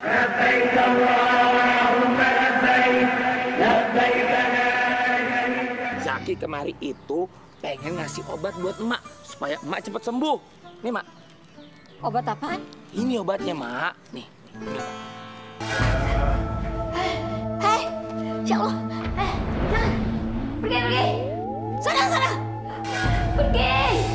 لبيك اللهم لبيك لبيك لا شريك. Zaki kemari itu pengen ngasih obat buat emak supaya emak cepet sembuh. Nih mak. Obat apaan? Ini obatnya mak. Nih. Hei, ya Allah. Jangan. Pergi. Sana. Pergi.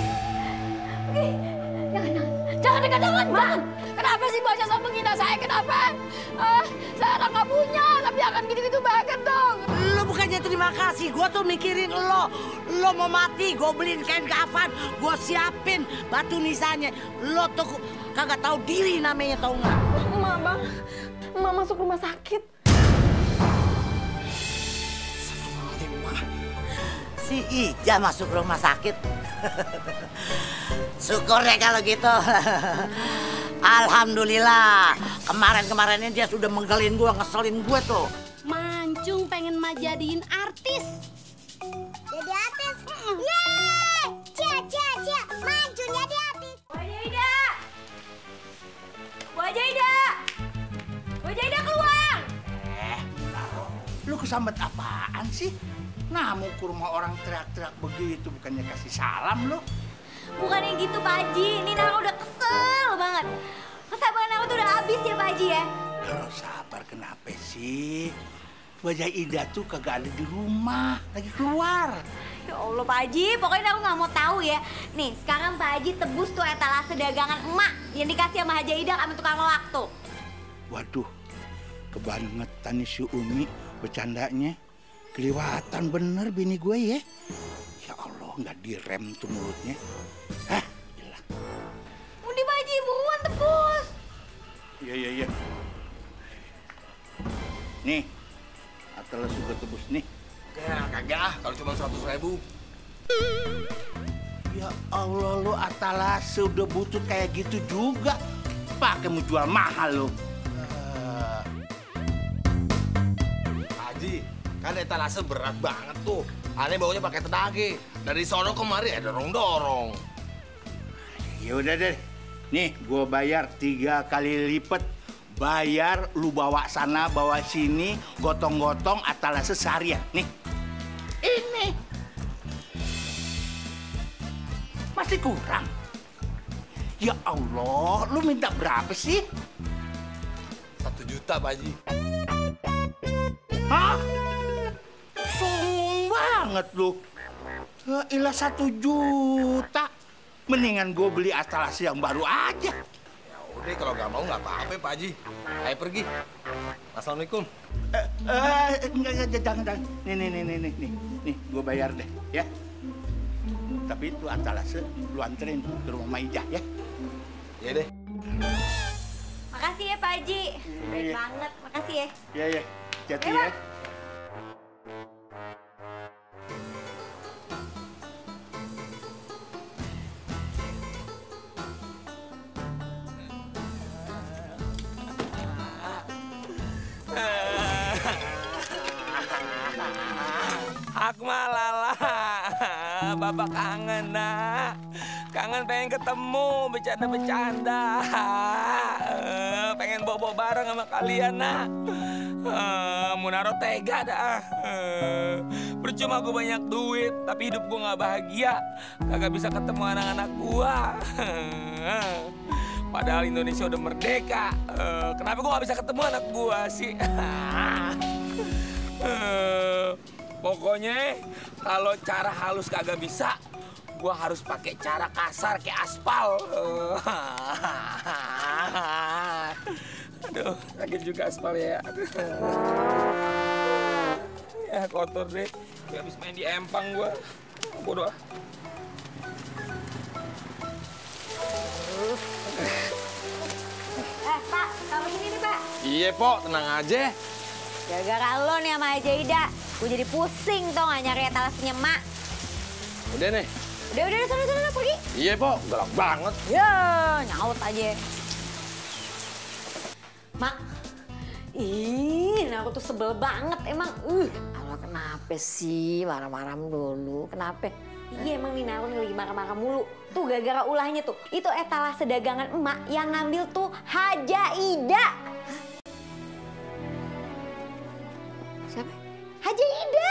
Jangan dekat tangan, Bang. Kenapa sih banyak sama menghina saya? Kenapa? Saya anak nggak punya, tapi akan gitu-gitu banget dong. Lo bukannya terima kasih, gue tuh mikirin lo. Lo mau mati, gue beliin kain kafan, gue siapin batu nisannya. Lo tuh kagak tahu diri namanya, tahu nggak? Emak, Bang. Emak masuk rumah sakit. Si Ija masuk rumah sakit. Syukur deh kalau gitu. Alhamdulillah. Kemarin-kemarin ini dia sudah menggelin gue, ngeselin gue tuh. Mancung pengen mah jadiin artis. Jadi artis? Yeay! Cia. Mancung jadi artis. Bu Jaida keluar. Lu kesambet apaan sih? Nah, mau ke rumah orang teriak-teriak begitu, bukannya kasih salam lu. Bukannya gitu Pak Haji, ini Nara udah kesel banget. Kesabaran Nara tuh udah habis ya Pak Haji ya. Kalau sabar kenapa sih? Wajah Ida tuh kagak ada di rumah, lagi keluar. Ya Allah Pak Haji, pokoknya Nara nggak mau tahu ya. Nih sekarang Pak Haji tebus tuh etalase dagangan emak yang dikasih sama Haji Ida sama tukang loak tuh. Waduh, kebangetan nih si Umi bercandanya. Kelewatan bener bini gue ya. Ya Allah, nggak direm tuh mulutnya. Hah, gila. Udah Pak Haji, buruan tebus. Iya. Nih, Atlas juga tebus nih. Ya kagak, kalau cuma 100.000. Ya Allah, lu Atalase udah butut kayak gitu juga. Pakai mau jual mahal lu. Haji, kan etalase berat banget tuh. Aneh baunya pakai tenage. Dari sono kemari ada dorong-dorong. Ya udah deh. Nih, gua bayar 3 kali lipat. Bayar lu bawa sana, bawa sini, gotong-gotong Atalase seharian. Nih. Ini. Masih kurang. Ya Allah, lu minta berapa sih? 1 juta, Pak Haji. Hah? Sombong banget lu. Ilah 1 juta. Mendingan gue beli Atalase yang baru aja. Ya udah, kalau nggak mau nggak apa-apa, Pak Haji. Ayo pergi. Assalamualaikum. Enggak, jangan. Nih, gue bayar deh, ya. Tapi itu Atalase lu anterin ke rumah Ijah, ya. Ya deh. Makasih ya Pak Haji. Baik banget, makasih ya. Iya. Jati ya. Akmal lala, Bapak kangen nak. Kangen pengen ketemu, bercanda-bercanda. Pengen bobo bareng sama kalian nak. Munaro tega dah. Percuma gue banyak duit, tapi hidup gue nggak bahagia. Kagak bisa ketemu anak-anak gue. Padahal Indonesia udah merdeka. Kenapa gue nggak bisa ketemu anak gue sih? Pokoknya kalau cara halus kagak bisa, gua harus pakai cara kasar kayak aspal. Aduh, sakit juga aspal ya. Ya kotor deh. Kayak habis main di empang gua. Bodoh. Pak, kamu sini nih Pak. Iya, Pok. Tenang aja. Gara-gara lo nih sama Haji Ida, gue jadi pusing tau gak nyari etalasenya emak. Udah nih. Udah, sana pergi. Iya, Pok. Galak banget. Ya, nyaut aja. Mak, aku tuh sebel banget emang. Allah kenapa sih marah-marah dulu? Kenapa? Iya emang nih Naru nih lagi marah-marah mulu. Tuh gara-gara ulahnya tuh. Itu etalase dagangan emak yang ngambil tuh Haja Ida. Siapa? Haji Ida.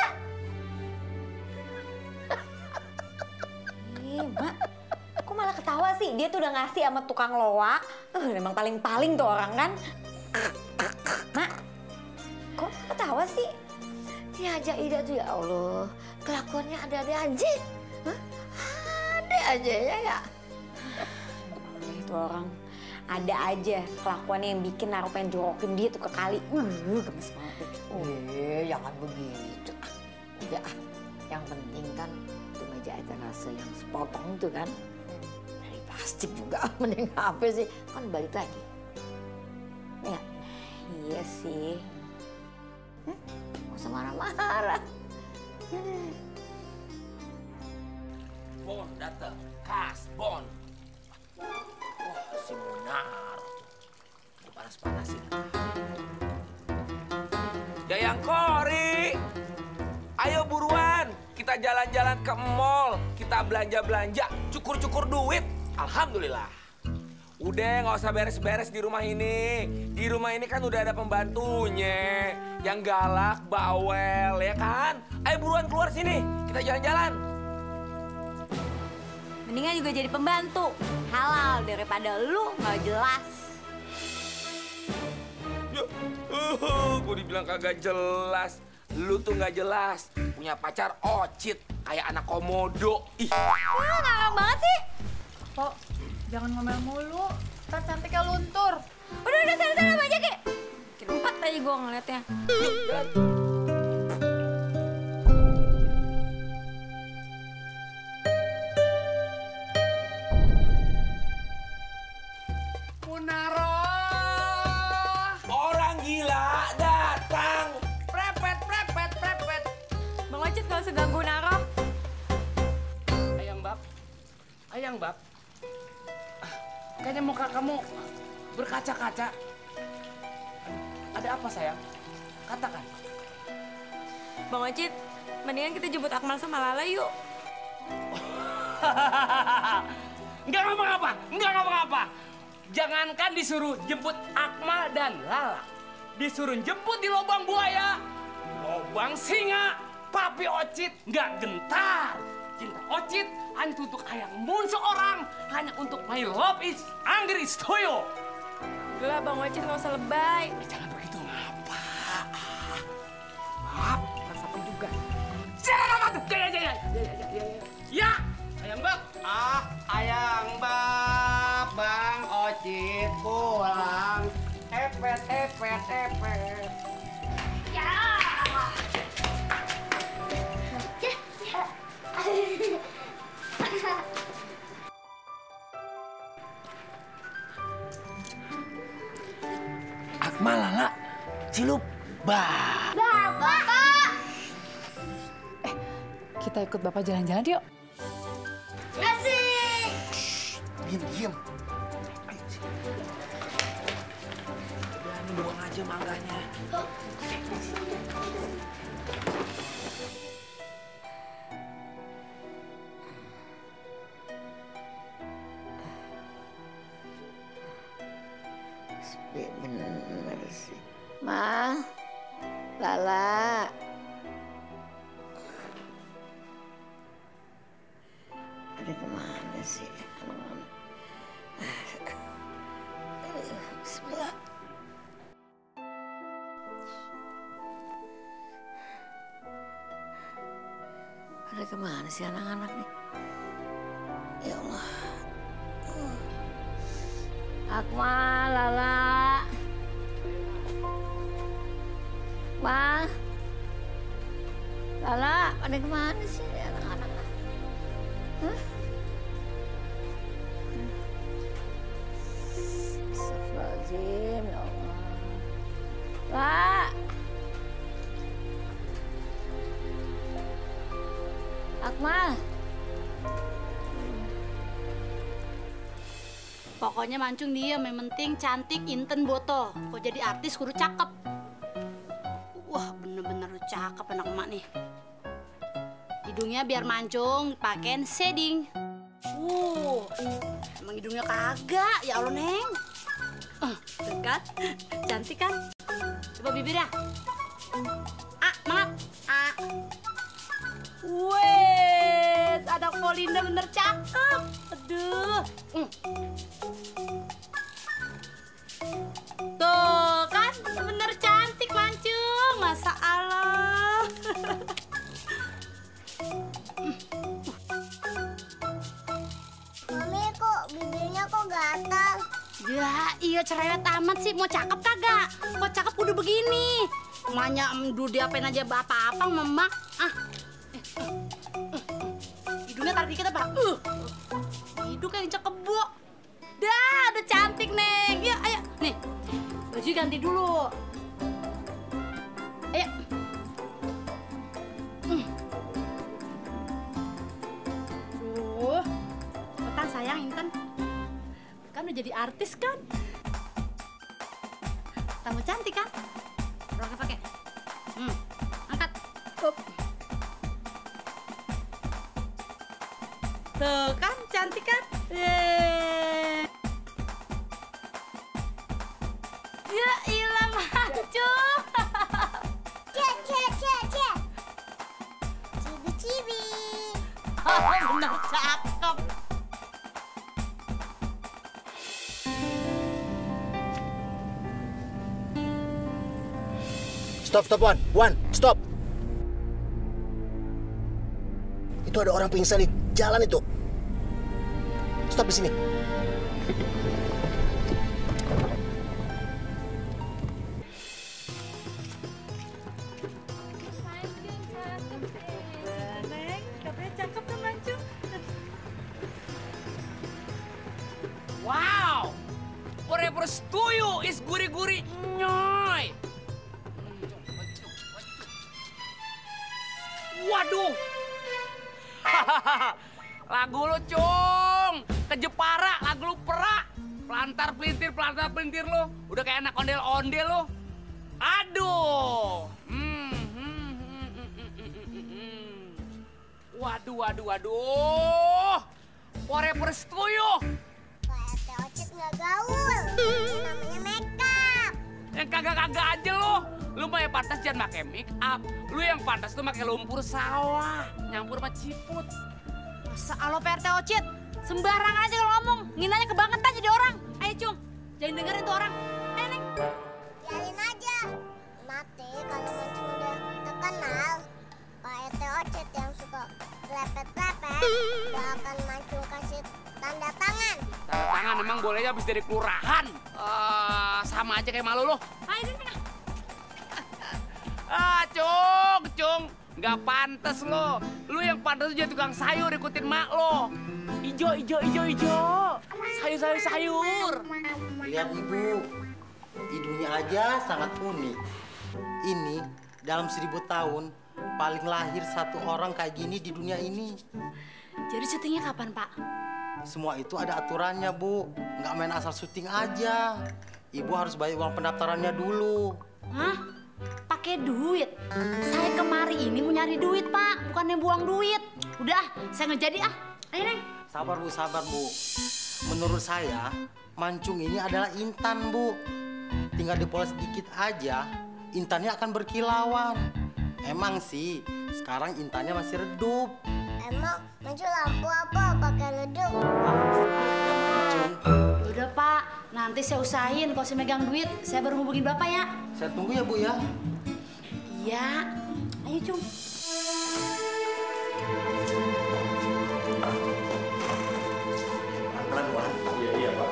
Mak, kok malah ketawa sih? Dia tuh udah ngasih sama tukang loak. Memang paling-paling tuh orang kan. Mak, kok ketawa sih? Si Haji Ida tuh ya Allah, kelakuannya ada-ada aja. Hah? Ada aja ya. Itu orang ada aja kelakuannya yang bikin Naro pengen jorokin dia tuh ke kali. Gemes banget. Jangan begitu. Ya, yang penting kan itu meja etalase yang sepotong itu kan. Dari plastik juga, mending apa sih? Kan balik lagi. Ya, Iya sih. nggak usah marah-marah. Bon datang, kas, Bon. Wah, si Munar. Panas-panasin. Jayang Kori, ayo buruan. Kita jalan-jalan ke mall. Kita belanja-belanja, cukur-cukur duit. Alhamdulillah. Udah nggak usah beres-beres di rumah ini. Di rumah ini kan udah ada pembantunya. Yang galak, bawel, ya kan? Ayo buruan keluar sini. Kita jalan-jalan. Mendingan juga jadi pembantu. Halal daripada lu nggak jelas. Gue dibilang kagak jelas. Lu tuh nggak jelas. Punya pacar ocit. Kayak anak komodo. Ih. Wah, ngarang banget sih. Pok, jangan ngomel mulu. Ntar cantiknya luntur. Udah, sana aja, Ki. Empat aja gue ngeliatnya. Munaro. Orang gila datang. Prepet. Bang Ocit gak usah ganggu Naro. Ayang, Bab. Kayaknya muka kamu berkaca-kaca. Ada apa, sayang? Katakan. Bang Ocit, mendingan kita jemput Akmal sama Lala yuk. Enggak ngapa-ngapa. Jangankan disuruh jemput Akmal dan Lala. Disuruh jemput di lubang buaya, lubang singa, Papi Ocit nggak gentar. Cinta Ocit hanya untuk Ayang Mun seorang, hanya untuk my love is angry stoyo. Udah Bang Ocit gak usah lebay. Jangan begitu, ngapa? Maaf, rasa juga. Ya, Ayang Bab. Ayang Bab, Bang Ocit pulang. Epet. Akmal, Lala, Cilup, Bapak. Kita ikut Bapak jalan-jalan yuk. Asik. Diam. Berani buang aja mangganya. Bener sih. Ma, Lala. Ada kemana sih anak-anak? Bismillah. Ada kemana sih anak-anak nih? Ya Allah. Akmal, Lala. Ma. Lala, pada kemana sih anak-anak? Hah? Astagfirullahaladzim, ya Allah. La. Akmal. Pokoknya mancung dia, yang penting cantik, inten, boto. Kok jadi artis kudu cakep. Wah, bener-bener cakep anak emak nih. Hidungnya biar mancung, pakein shading. Emang hidungnya kagak, ya Allah, Neng. Tuh kan, cantik kan? Coba bibirnya. Polinda bener cakep. Aduh. Tuh kan bener cantik Mancung. Masa Allah. Mami kok bibirnya kok gatal? Ya iya cerewet amat sih. Mau cakep kagak? Kok cakep kudu begini. Emaknya emdu diapain aja apa-apa memak. Hidungnya tarik dikit apa? Hidung kayak cakep bu. Dah udah cantik Neng. Ya ayo nih baju ganti dulu. Ayo. Duh, cepetan sayang Intan. Kan udah jadi artis kan? Tambah cantik kan? Pakai. Angkat. Up. Tuh kan cantik kan? Yeay. Ya ilah Mancung. Cibi-cibi. Bener cakep. Stop, Wan, stop. Itu ada orang pingsan di jalan itu. Stop di sini. Neng, katanya cakep kan Mancung? Wow, forever setuju is gurih-gurih nyoy. Waduh, lagu lu Cung, ke Jepara, lagu lu perak, pelantar pelintir lu, udah kayak anak ondel-ondel lu. Aduh, waduh, forever setuju. Pak Ocit nggak gaul, ini namanya makeup. Yang kagak-kagak aja lo. Lu mah yang pantas jangan pakai make up. Lu yang pantas tuh pakai lumpur sawah, nyampur sama ciput. Masa Allah PRT Ocit, sembarangan aja kalau ngomong. Nginanya kebangetan jadi orang. Ayo Cung, jangan dengerin tuh orang. Ayo Neng. Biarin aja. Nanti kalau Mancung udah terkenal, Pak RT Ocit yang suka lepet-lepet, akan Mancung kasih tanda tangan. Tanda tangan emang bolehnya habis dari kelurahan. Sama aja kayak malu lo. Ayo Neng. Cung, nggak pantas lo. Lu yang pantas tuh jadi tukang sayur ikutin mak lo. Ijo. Sayur. Lihat Ibu, hidungnya aja sangat unik. Ini dalam 1000 tahun paling lahir satu orang kayak gini di dunia ini. Jadi syutingnya kapan Pak? Semua itu ada aturannya Bu, nggak main asal syuting aja. Ibu harus bayar uang pendaftarannya dulu. Hah? Pakai duit? Saya kemari ini mau nyari duit Pak, bukannya buang duit. Udah, saya ngejadi ah. Ayo Neng. Sabar Bu. Menurut saya, Mancung ini adalah Intan Bu. Tinggal dipoles dikit aja, Intannya akan berkilauan. Emang sih, sekarang Intannya masih redup. Emang Mancung lampu apa pakai redup? Udah Pak, nanti saya usahain kalau saya megang duit, saya baru hubungin Bapak ya. Saya tunggu ya Bu ya. Iya. Ayo Cung. Pelan Wan. Iya Pak.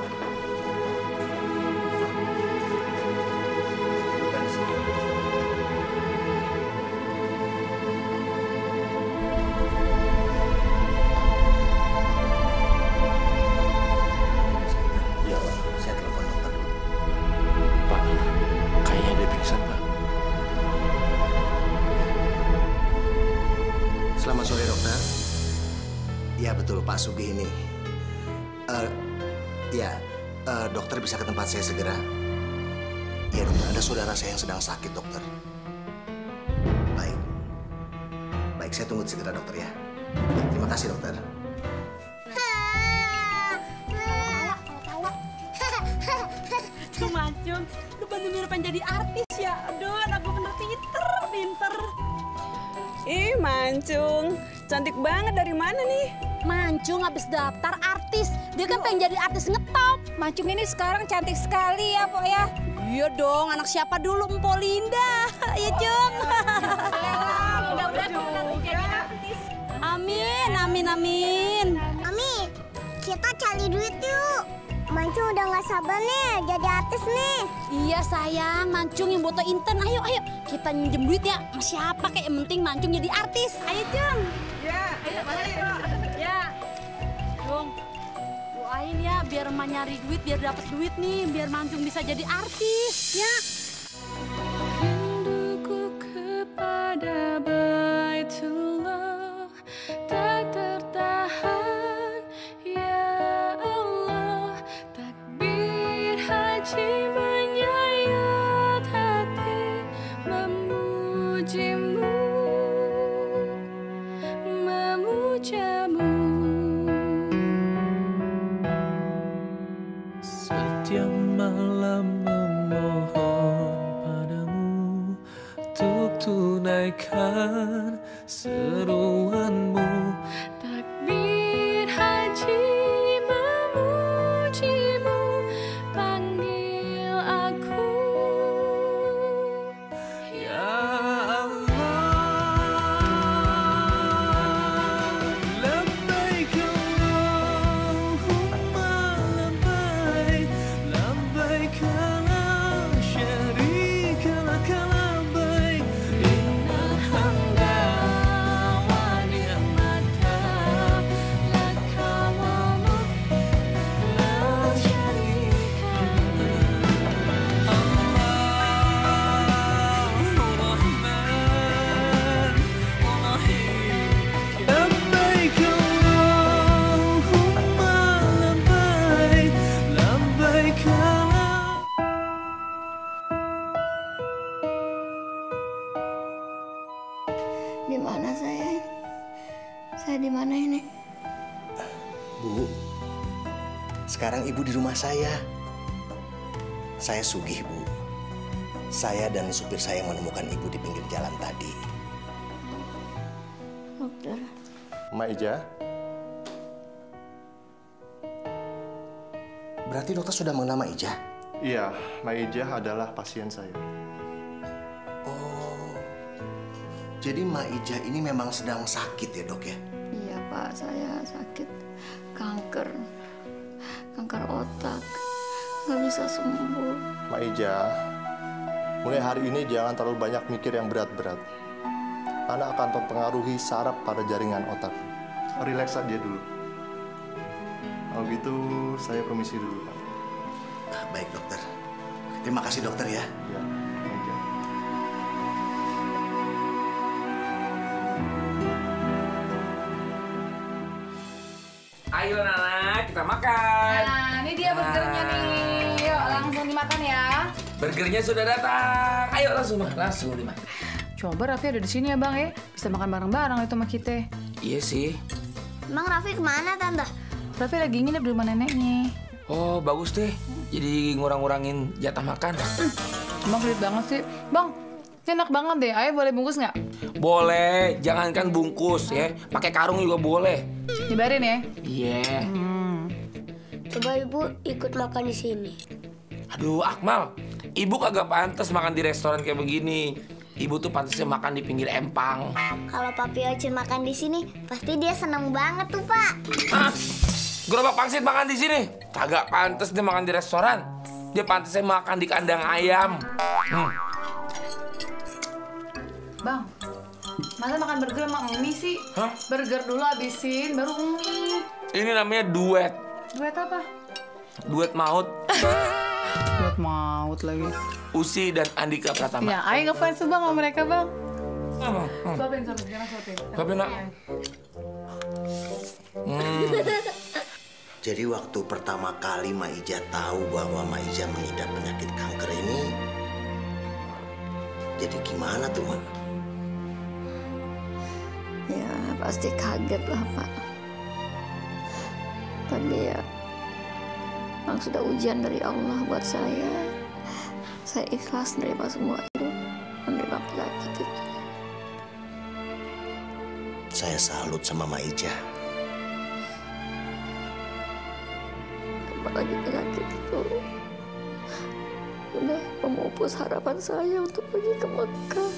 Iya Pak, saya telepon dokter dulu. Pak, kayaknya dia pingsan Pak. Selamat sore dokter. Iya betul Pak Sugih ini. Dokter bisa ke tempat saya segera. Iya dokter, ada saudara saya yang sedang sakit dokter. Baik saya tunggu segera dokter ya. Terima kasih dokter. Tuh Mancung, lu bener-bener pengen jadi artis ya. Aduh, anak gue bener pinter. Ih Mancung, cantik banget. Dari mana nih? Mancung habis daftar artis. Dia kan pengen jadi artis ngetop. Mancung ini sekarang cantik sekali ya, Pok ya. Iya dong, anak siapa dulu? Mpo Linda. Ya, Cung. Mudah-mudahan jadi artis. Amin, amin, amin. Mami, kita cari duit yuk. Mancung udah gak sabar nih jadi artis nih. Iya sayang, Mancung yang boto Inten. Ayo, ayo. Kita minjem duit ya. Mas siapa kayak yang penting Mancung jadi artis. Ayo, Cung. Ya, ayo. Ya. Cung, doain ya biar emak nyari duit, biar dapat duit nih. Biar Mancung bisa jadi artis, ya. Rinduku kepada Baitullah tak tertahan, ya Allah. Takbir haji menyayat hati, memujimu, memujamu. Setiap malam memohon padamu untuk tunaikan seruanmu. Takbir haji memujimu, panggil aku, Ya Allah, labbaik Allahumma labbaik, labbaik la syarika lak labbaik, innal hamda wa ni'mata laka wal mulk la syarika labbaik Allahumma labbaik, labbaik la. Di mana saya? Saya di mana ini? Bu, sekarang ibu di rumah saya. Saya sugih, Bu. Saya dan supir saya menemukan ibu di pinggir jalan tadi. Dokter. Mak Ija? Berarti dokter sudah mengenal Mak Ija? Iya, Mak Ija adalah pasien saya. Oh, jadi Mak Ija ini memang sedang sakit ya, Dok ya? Iya Pak, saya sakit kanker otak, nggak bisa sembuh. Mak Ija, mulai hari ini jangan terlalu banyak mikir yang berat-berat. Anak akan mempengaruhi saraf pada jaringan otak. Relax aja dulu. Kalau gitu, saya permisi dulu, Pak. Baik, dokter. Terima kasih, dokter ya. Ya, oke. Ayo anak, kita makan. Nah, ini dia burgernya nih. Yuk, langsung dimakan ya. Burgernya sudah datang. Ayo langsung dimakan. Coba Raffi ada di sini ya Bang ya. Bisa makan bareng-bareng itu sama kita. Iya sih. Emang Raffi kemana, Tante? Raffi lagi nginep di rumah neneknya. Oh, bagus deh. Jadi ngurang-ngurangin jatah makan. Emang pelit banget sih. Bang, ini enak banget deh. Ayo boleh bungkus nggak? Boleh, jangankan bungkus ya. Pakai karung juga boleh. Nyebarin ya? Iya. Coba Ibu ikut makan di sini. Aduh, Akmal. Ibu kagak pantas makan di restoran kayak begini. Ibu tuh pantasnya makan di pinggir empang. Kalau Papi Ocit makan di sini, pasti dia seneng banget tuh, Pak. Hah? Gerobak pangsit makan di sini? Kagak pantas dia makan di restoran. Dia pantasnya makan di kandang ayam. Bang, masa makan burger sama mie sih? Hah? Burger dulu habisin, baru mie. Ini namanya duet. Duet apa? Duet maut. Duet maut lagi. Usi dan Andika Pratama. Ya, ayo ngefans tuh Bang sama mereka Bang. Suapin, jangan suapin. Suapin, Nak. Jadi waktu pertama kali Mak Ija tahu bahwa Mak Ija mengidap penyakit kanker ini, jadi gimana tuh, Mak? Ya pasti kaget lah Pak. Tapi ya memang sudah ujian dari Allah buat saya. Saya ikhlas menerima semua itu, menerima penyakit itu. saya salut sama Maija. Apalagi penyakit itu udah memupus harapan saya untuk pergi ke Mekah.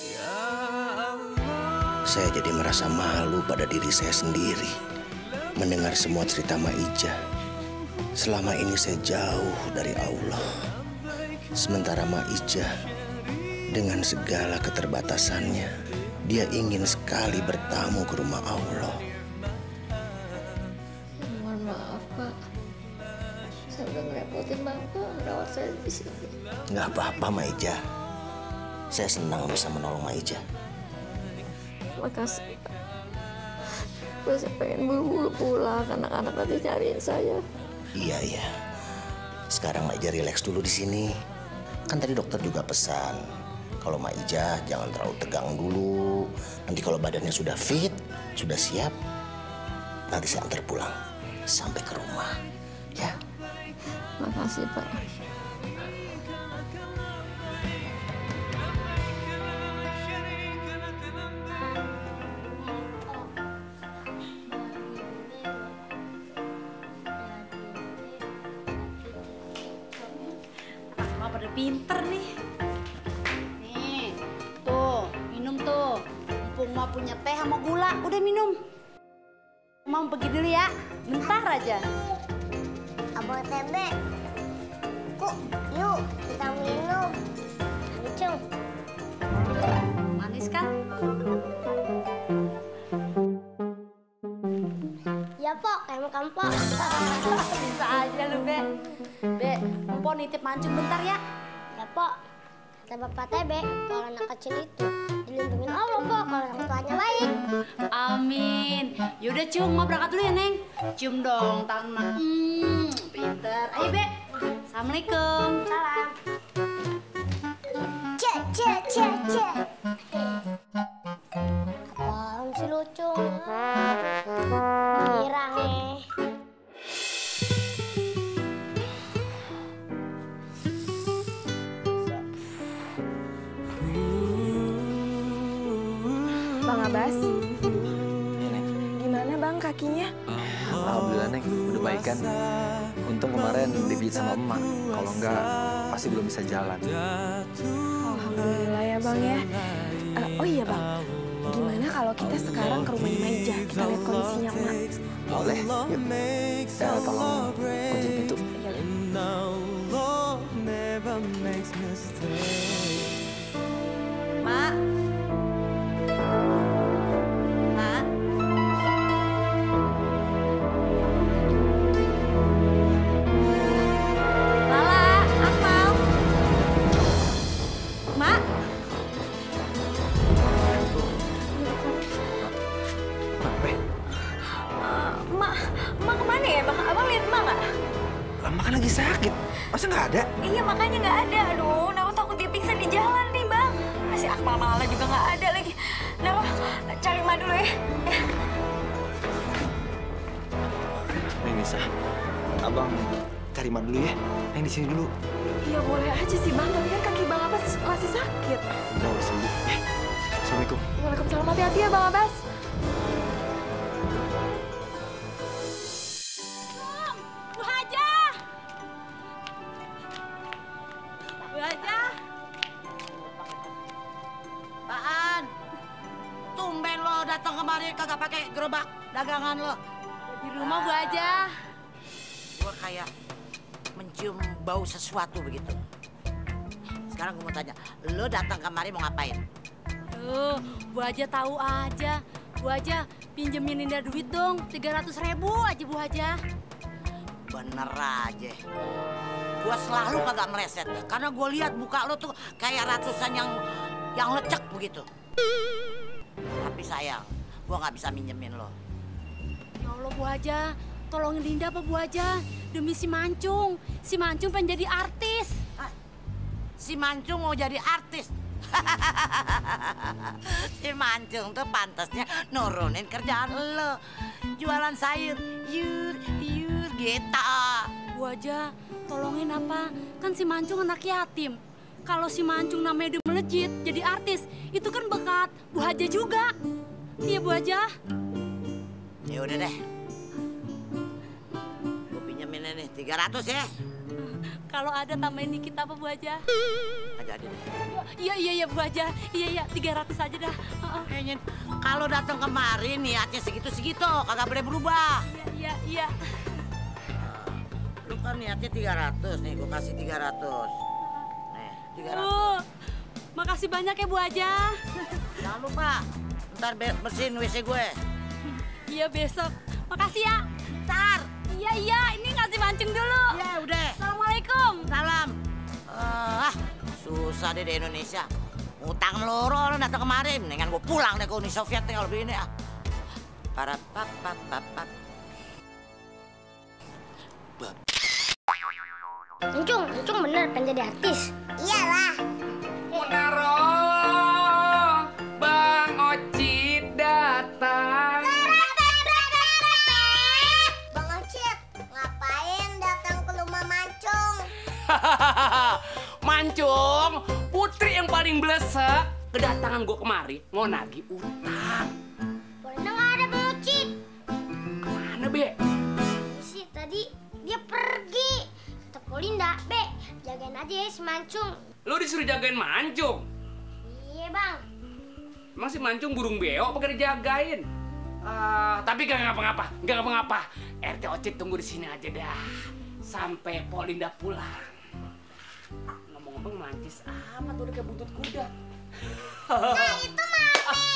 Saya jadi merasa malu pada diri saya sendiri mendengar semua cerita Maija. Selama ini saya jauh dari Allah. Sementara Maija dengan segala keterbatasannya, dia ingin sekali bertamu ke rumah Allah. Mohon maaf, Pak. Saya udah ngerepotin Bapak merawat saya di sini. Nggak apa-apa, Maija. Saya senang bisa menolong Maija. Makasih, Pak. Saya pengen buru-buru pulang, anak-anak nanti nyariin saya. Iya. Sekarang Maija rileks dulu di sini. Kan tadi dokter juga pesan, kalau Maija jangan terlalu tegang dulu. Nanti kalau badannya sudah fit, sudah siap, nanti saya antar pulang sampai ke rumah. Ya. Makasih, Pak. Mama pada pinter nih. Nih, tuh, minum tuh. Mumpung Ma punya teh sama gula, udah minum. Mama pergi dulu ya, bentar aja. Abang Tebe, yuk kita minum. Ancung. Manis kan? Ya, Pok, kayak makan Pok. Bisa aja lu, Be. Be, Mpok nitip mancung bentar ya. Ya, Pok. Kata Bapak Tebe, kalau anak kecil itu dilindungin Allah, Pok, kalau orang tuanya baik. Amin. Yaudah, cium. Ma berangkat dulu ya, Neng. Cium dong tangan Ma. Pinter. Ayo, Be. Assalamualaikum. Salam. Cek. Apaan sih lucu? Girang nih. Bang Abbas, gimana Bang kakinya? Alhamdulillah, Neng. Udah baik kan? Untung kemarin dipijit sama emak. Kalau enggak, pasti belum bisa jalan. Alhamdulillah ya Bang ya. Oh iya Bang, gimana kalau kita sekarang ke rumahnya Maija? Kita lihat kondisinya Emak. Boleh, yuk. Ya, tolong kunci pintu. Mak. Mak. Lala, Akmal. Mak. Mak kemana ya? Abang lihat Mak nggak? Lama kan lagi sakit, masa nggak ada? Iya makanya nggak ada. Aduh, Nawa takut dia pingsan di jalan nih Bang. Masih Akmal Lala juga nggak ada lagi. Nawa cari Ma dulu ya. Neng Nisa, abang cari Ma dulu ya. Neng di sini dulu. Iya boleh aja sih Bang, tapi kan kaki Bang Abbas masih sakit. Udah sembuh. Assalamualaikum. Waalaikumsalam, hati-hati ya Bang Abbas. Bu Haja! Bu Haja! Apaan? Tumben lo datang kemari kagak pakai gerobak dagangan lo. Di rumah Bu Haja. Gua kayak mencium bau sesuatu begitu. Sekarang gue mau tanya, lo datang kemari mau ngapain? Bu Haja tahu aja. Bu Haja pinjemin Linda duit dong, 300.000 aja Bu Haja. Bener aja. Gua selalu kagak meleset, karena gue lihat muka lo tuh kayak ratusan yang lecek begitu. Tapi sayang, gue nggak bisa minjemin lo. Ya Allah Bu Haja, tolongin Linda apa Bu Haja? Demi si Mancung. Si Mancung pengen jadi artis. Si Mancung mau jadi artis? Si Mancung tuh pantasnya nurunin kerjaan lo. Jualan sayur, yur gitu. Bu Haja, tolongin apa? Kan si Mancung anak yatim. Kalau si Mancung namanya udah melejit jadi artis, itu kan bekat Bu Haja juga. Iya Bu Haja. Ya udah deh. Gue pinjemin nih 300 ya. Kalau ada tambahin dikit apa Bu Haja? Aja deh. Iya Bu Haja. Iya 300 aja dah. Kayaknya kalau datang kemari niatnya segitu-segitu, kagak boleh berubah. Iya. Lu kan niatnya 300 nih, gue kasih 300. Nih, 300. Makasih banyak ya Bu Haja. Jangan lupa, ntar bersihin WC gue. Iya besok. Makasih ya. Ntar. Iya, ini ngasih mancung dulu. Iya udah. Assalamualaikum. Salam. Susah deh di Indonesia. Utang meloro lo datang kemarin. Mendingan gue pulang deh ke Uni Soviet nih kalau begini ah. Para pap. Encung bener pengen jadi artis. Iyalah. Munaro, Bang Ocit datang. Bang Ocit, ngapain datang ke rumah Mancung? Mancung, putri yang paling blesek. Kedatangan gue kemari mau nagih utang. Boleh nggak ada Bang Ocit? Kemana, Be? Sih tadi dia pergi. Kata Polinda, Be, jagain aja ya si Mancung. Lu disuruh jagain Mancung? Iya Bang. Emang si Mancung burung beo apa dijagain? Tapi gak ngapa-ngapa. RT Ocit tunggu di sini aja dah. Sampai Polinda pulang. Ngomong-ngomong mancis amat udah kayak buntut kuda. Nah itu Mami.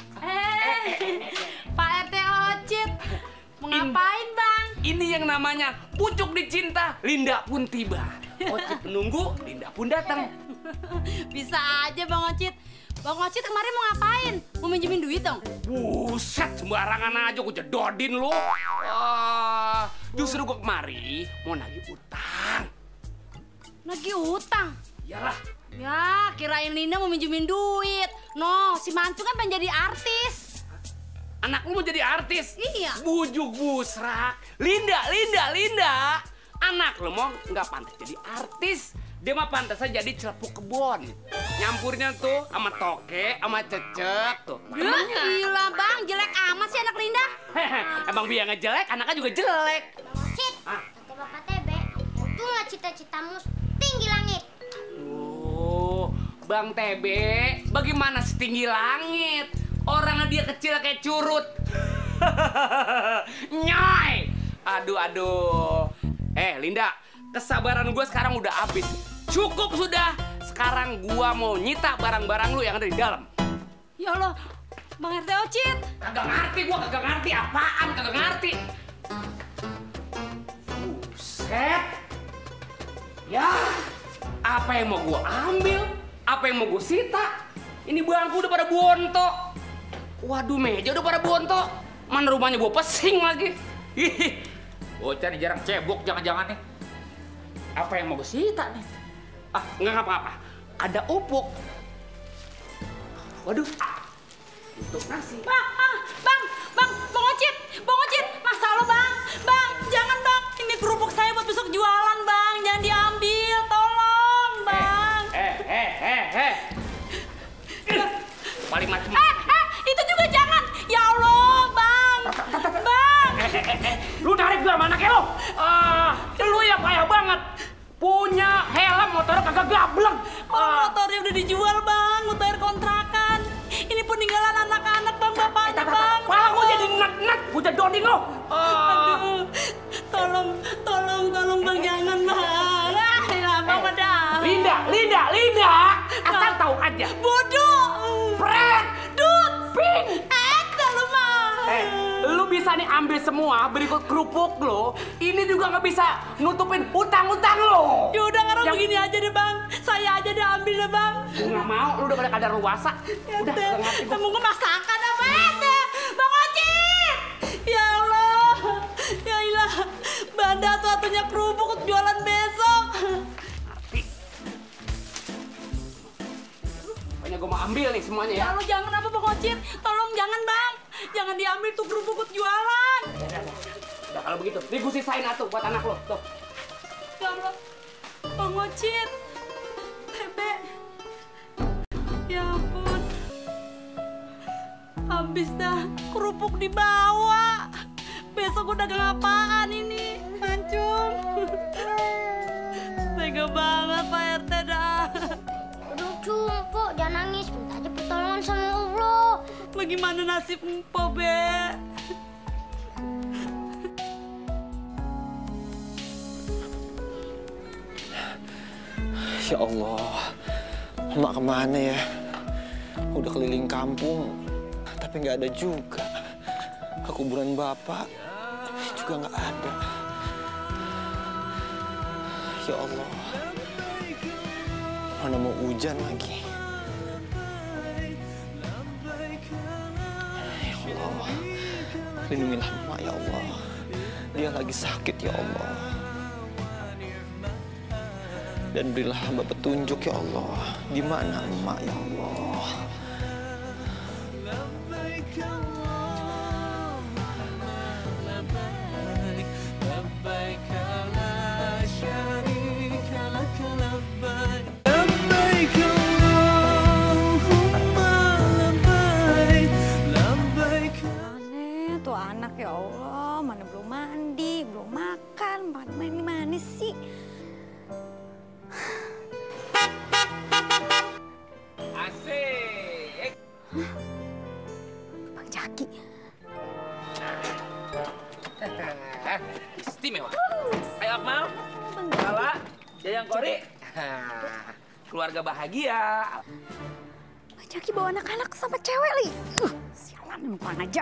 Pak RT Ocit. Mau ngapain Bang? Ini yang namanya pucuk dicinta, Linda pun tiba. Ocit menunggu, Linda pun datang. Bisa aja Bang Ocit. Bang Ocit kemarin mau ngapain? Mau minjemin duit dong? Buset, sembarangan aja gue jedodin lo. Justru gue kemari mau nagih utang. Nagih utang? Iyalah. Ya, kirain Linda mau minjemin duit. No, si Mancung kan pengen jadi artis. Anak lu mau jadi artis? Iya. Bujuk busrak. Linda. Anak lu mau nggak pantas jadi artis. Dia mah pantas aja jadi celepuk kebon. Nyampurnya tuh sama toke, sama cecek tuh. Gila Bang, jelek amat sih anak Linda. Emang biar ngejelek, anaknya juga jelek. Bang Ocit, kata Bapak Tebe, itu nggak cita-citamu tinggi langit. Bang Tebe, bagaimana setinggi langit? Orangnya dia kecil kayak curut. Nyoy. Aduh. Linda, kesabaran gue sekarang udah habis. Cukup sudah. Sekarang gua mau nyita barang-barang lu yang ada di dalam. Ya Allah, Bang RT Ocit. Kagak ngerti apaan, kagak ngerti. Buset. Ya, apa yang mau gua ambil? Apa yang mau gua sita? Ini bangku udah pada bonto. Waduh, meja udah pada bonto. Mana rumahnya gua pesing lagi. Hihi. Bocah nih jarang cebok jangan-jangan nih. Apa yang mau gua sita nih? Nggak apa-apa. Ada upuk. Waduh. Untuk nasi. Bang Ocit, masa lo Bang, jangan Bang, ini kerupuk saya buat besok jualan Bang, jangan diambil, tolong Bang. Paling macam. Itu juga jangan, ya Allah Bang. Lu narik gua mana kayak lo? Lu yang payah banget. Punya helm motor kagak gableng. Motornya udah dijual Bang, untuk air kontrakan. Ini peninggalan anak-anak Bang, bapaknya Bang. Pala gua jadi net, gua jedodin lo. Aduh, tolong Bang, jangan Bang. Bang pada. Linda, asal tahu aja. Bodoh. Pret, Dut, ping. lu mah. Lu bisa nih ambil semua berikut kerupuk lo. Ini juga nggak bisa nutupin utang-utang lo. Ya udah sekarang begini aja deh Bang. Saya aja deh ambil deh Bang. Gua nggak mau, lu udah pada kadar luasa. Udah, ngerti gua. Mau masakan apa ya? Bang Ocit. Ya Allah. Ya ilah. Banda satunya kerupuk jualan besok. Ngerti. Pokoknya gua mau ambil nih semuanya ya. Ya Allah, jangan apa Bang Ocit. Tolong jangan Bang. Jangan diambil tuh kerupuk jualan. Udah kalau begitu, nih gue sisain atuh buat anak lo. Tuh. Ya Allah. Bang Ocit. Tebe. Ya ampun. Ambil habis dah. Kerupuk dibawa. Besok udah dagang apaan ini, Mancung? Tega banget Pak RT dah. Aduh, Empok, jangan nangis. Minta aja pertolongan sama Allah. Bagaimana nasib Empok, Be? Ya Allah, emak kemana ya? Udah keliling kampung, tapi nggak ada juga. Kuburan bapak juga nggak ada. Ya Allah, mana mau hujan lagi? Ya Allah, lindungilah emak ya Allah. Dia lagi sakit ya Allah. Dan berilah hamba petunjuk ya Allah. Di mana emak ya Allah? Aneh tuh anak ya Allah, mana belum mandi, belum makan, mana sih? Asik. Bang Jaki. Istimewa. Ayo Akmal, Lala, Jayang Kori. Keluarga bahagia. Bang Jaki bawa anak-anak sama cewek li. Sialan emang kurang aja.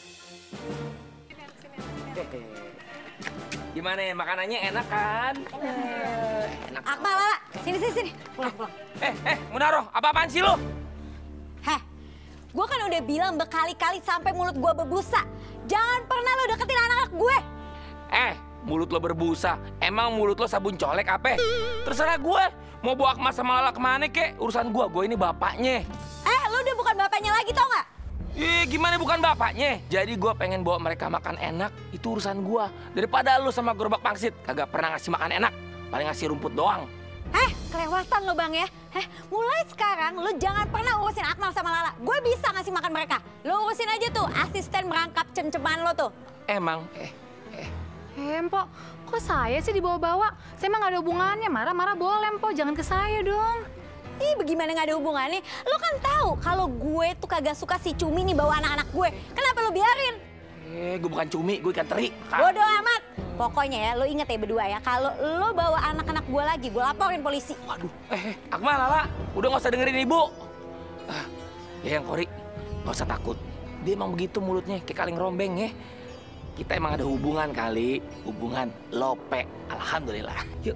Gimana ya, makanannya enak kan? Enak. Akmal, Lala, sini. Pulang. Munaro, apa-apaan sih lo? Heh, gue kan udah bilang berkali-kali sampai mulut gue berbusa. Jangan pernah lo deketin anak-anak gue. Mulut lo berbusa. Emang mulut lo sabun colek apa? Terserah gue. Mau bawa Akmal sama Lala kemana kek? Urusan gue ini bapaknya. Lo udah bukan bapaknya lagi tau nggak? Gimana bukan bapaknya? Jadi gue pengen bawa mereka makan enak, itu urusan gue. Daripada lo sama gerobak pangsit, kagak pernah ngasih makan enak. Paling ngasih rumput doang. Kelewatan lo Bang ya. Mulai sekarang lo jangan pernah urusin Akmal sama Lala. Gue bisa ngasih makan mereka. Lo urusin aja tuh asisten merangkap cem-ceman lo tuh. Emang, Empok, kok saya sih dibawa-bawa? Saya emang gak ada hubungannya. Marah-marah boleh, Empok. Jangan ke saya dong. Bagaimana nggak ada hubungannya? Lo kan tahu kalau gue tuh kagak suka si Cumi nih bawa anak-anak gue. Kenapa lo biarin? Gue bukan cumi, gue ikan teri. Bodoh amat. Pokoknya ya, lo inget ya berdua ya. Kalau lo bawa anak-anak gue lagi, gue laporin polisi. Waduh, Akmal, Lala, udah nggak usah dengerin ibu. Ya yang Kori, nggak usah takut. Dia emang begitu mulutnya, kayak kaleng rombeng ya. Kita emang ada hubungan kali, hubungan lope. Alhamdulillah. Yuk.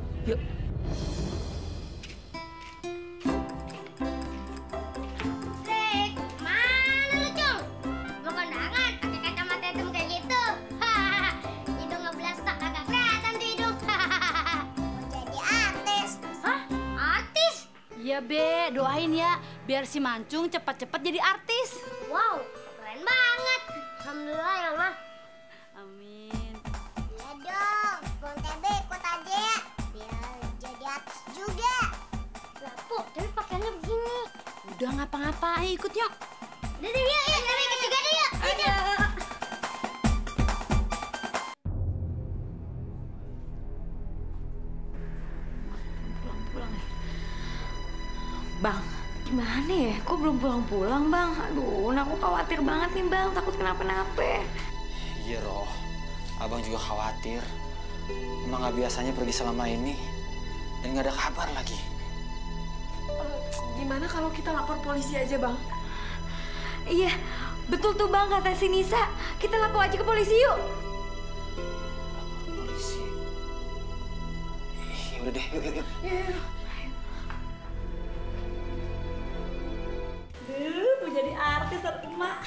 Iya Be, doain ya biar si Mancung cepat-cepat jadi artis. Wow, keren banget. Alhamdulillah ya, Ma. Amin. Iya dong, Bang TB ikut aja ya. Biar jadi artis juga. Lapu, tapi pakaiannya begini. Udah ngapa-ngapain, ikut yuk. Udah deh, yuk, tapi ketiga deh yuk. Ayo. Bang, gimana ya? Kok belum pulang-pulang, Bang? Aduh, aku khawatir banget nih, Bang. Takut kenapa-napa. Iya, Roh. Abang juga khawatir. Emang gak biasanya pergi selama ini. Dan gak ada kabar lagi. Gimana kalau kita lapor polisi aja, Bang? Iya, betul tuh, Bang. Kata si Nisa. Kita lapor aja ke polisi yuk. Polisi? Udah deh, yuk. Mau jadi artis atau emak.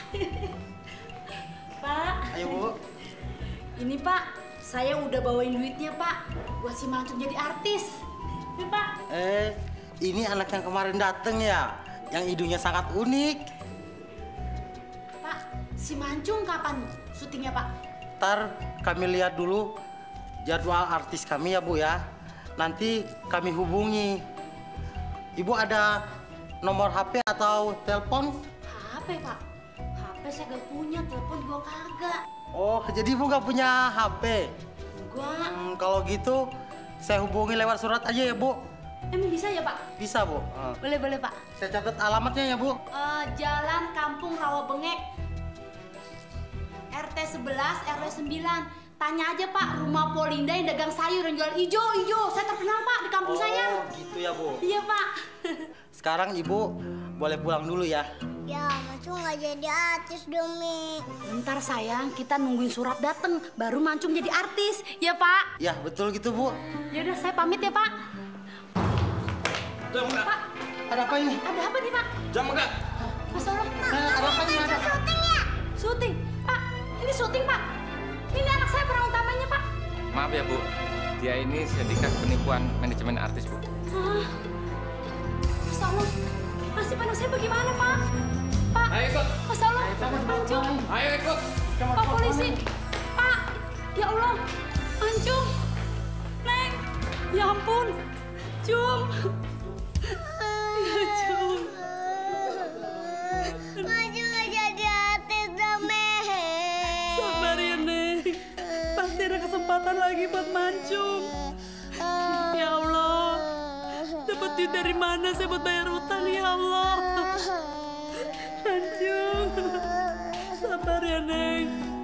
Pak. Ayo, Bu. Ini Pak, saya udah bawain duitnya Pak. Buat si Mancung jadi artis. Ini Pak. Ini anak yang kemarin dateng ya? Yang hidungnya sangat unik. Pak, si Mancung kapan syutingnya Pak? Ntar kami lihat dulu jadwal artis kami ya, Bu ya. Nanti kami hubungi. Ibu ada nomor HP atau telepon? HP Pak. HP HP saya gak punya, telepon gua kagak. Oh, jadi Ibu nggak punya HP? Enggak. Kalau gitu, saya hubungi lewat surat aja ya, Bu. Emang bisa ya, Pak? Bisa, Bu. Boleh, Pak. Saya catat alamatnya ya, Bu. Jalan Kampung Rawabengek. RT 11, RW 9. Tanya aja, Pak, rumah Polinda yang dagang sayur yang jual ijo. Saya terkenal, Pak, di kampung saya. Oh, gitu ya, Bu. Iya, Pak. Sekarang Ibu boleh pulang dulu ya. Ya, Mancung nggak jadi artis dong, Mi. Bentar, sayang. Kita nungguin surat dateng, baru Mancung jadi artis. Ya, Pak? Ya, betul gitu, Bu. Yaudah, saya pamit ya, Pak. Jam enggak? Pak, ada apa ini? Ada apa nih, Pak? Jam enggak? Mas Allah. Ada apa ini? Ada syuting ya? Syuting? Pak, ini syuting, Pak. Ini anak saya peran utamanya, Pak. Maaf ya, Bu. Dia ini sindikat penipuan manajemen artis, Bu. Hah? Mas Allah, nasib anak saya bagaimana, Pak? Pak, ayo ikut. Mas Allah, Mancung. Ayo ikut. Pak polisi. Pak, ya Allah, Mancung. Neng, ya ampun. Cum. Ya, Cum. Mancung nggak jadi artis dong, Mi. Sabar ya, Neng. Pasti ada kesempatan lagi buat Mancung. Ya Allah, dapat duit dari mana saya buat bayar utang, ya Allah. Mancung, sabar ya, Neng.